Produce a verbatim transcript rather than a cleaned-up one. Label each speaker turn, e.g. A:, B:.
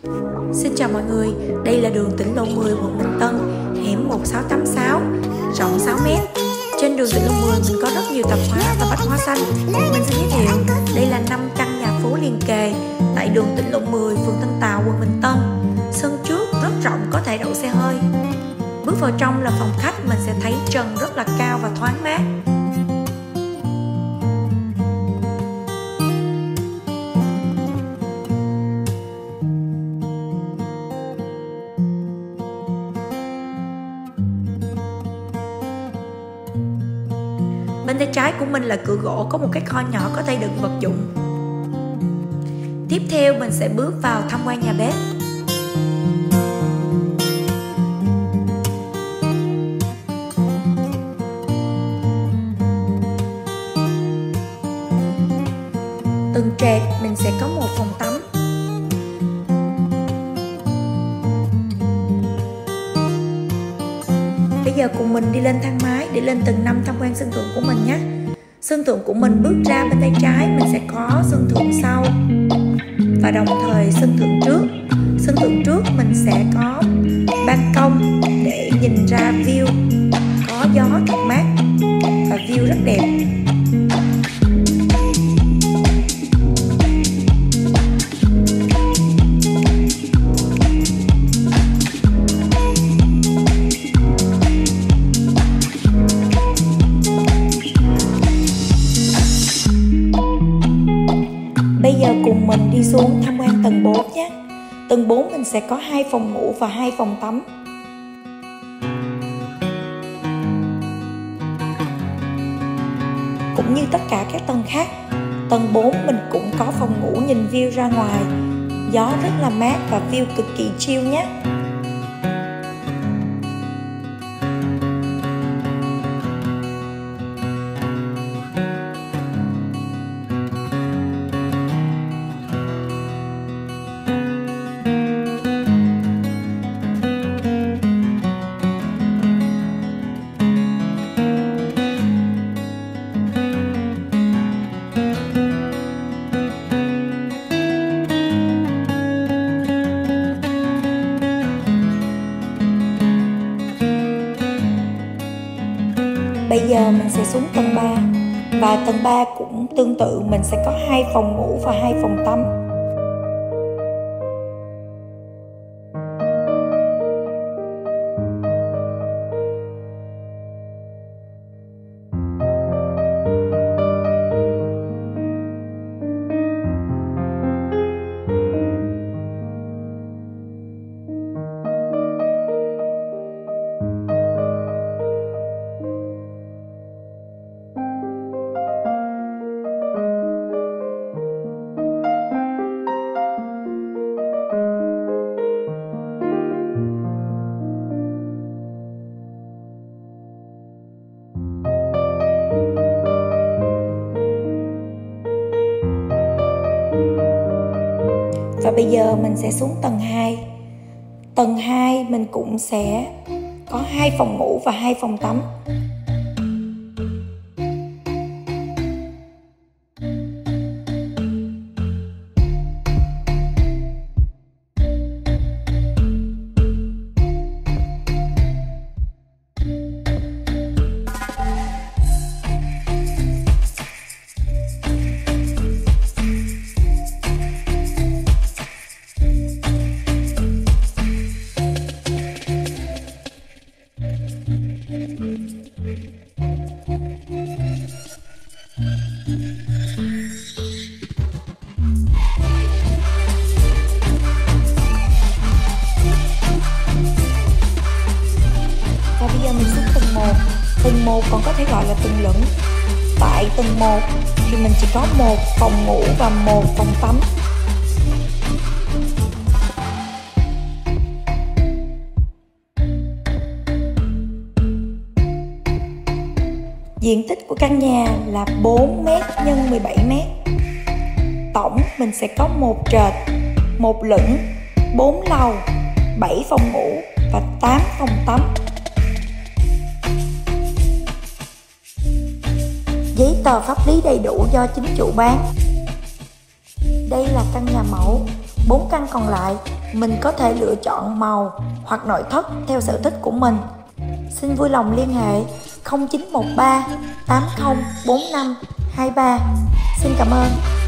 A: Xin chào mọi người, đây là đường tỉnh lộ mười, quận Bình Tân, hẻm một sáu tám sáu, rộng sáu mét. Trên đường tỉnh lộ mười mình có rất nhiều tạp hóa và bách hóa xanh. Mình xin giới thiệu, đây là năm căn nhà phố liền kề tại đường tỉnh lộ mười, phường Tân Tàu, quận Bình Tân. Sân trước rất rộng, có thể đậu xe hơi. Bước vào trong là phòng khách, mình sẽ thấy trần rất là cao và thoáng mát. Bên tay trái của mình là cửa gỗ, có một cái kho nhỏ có thể đựng vật dụng. Tiếp theo mình sẽ bước vào tham quan nhà bếp. Tầng trệt mình sẽ có một phòng tắm. Bây giờ cùng mình đi lên thang máy để lên tầng năm tham quan sân thượng của mình nhé. Sân thượng của mình bước ra bên tay trái mình sẽ có sân thượng sau và đồng thời sân thượng trước. Sân thượng trước mình sẽ có ban công để nhìn ra view, có gió thật mát và view rất đẹp. Bây giờ cùng mình đi xuống tham quan tầng bốn nhé. Tầng bốn mình sẽ có hai phòng ngủ và hai phòng tắm. Cũng như tất cả các tầng khác, tầng bốn mình cũng có phòng ngủ nhìn view ra ngoài. Gió rất là mát và view cực kỳ chill nhé. Bây giờ mình sẽ xuống tầng ba. Và tầng ba cũng tương tự, mình sẽ có hai phòng ngủ và hai phòng tắm. Và bây giờ mình sẽ xuống tầng hai. Tầng hai mình cũng sẽ có hai phòng ngủ và hai phòng tắm. Và bây giờ mình xuống tầng một. Tầng một còn có thể gọi là tầng lửng. Tại tầng một thì mình chỉ có một phòng ngủ và một phòng tắm. Diện tích của căn nhà là bốn mét nhân mười bảy mét. Tổng mình sẽ có một trệt, một lửng, bốn lầu, bảy phòng ngủ và tám phòng tắm. Giấy tờ pháp lý đầy đủ do chính chủ bán. Đây là căn nhà mẫu, bốn căn còn lại mình có thể lựa chọn màu hoặc nội thất theo sở thích của mình. Xin vui lòng liên hệ không chín một ba tám không bốn năm hai ba. Xin cảm ơn.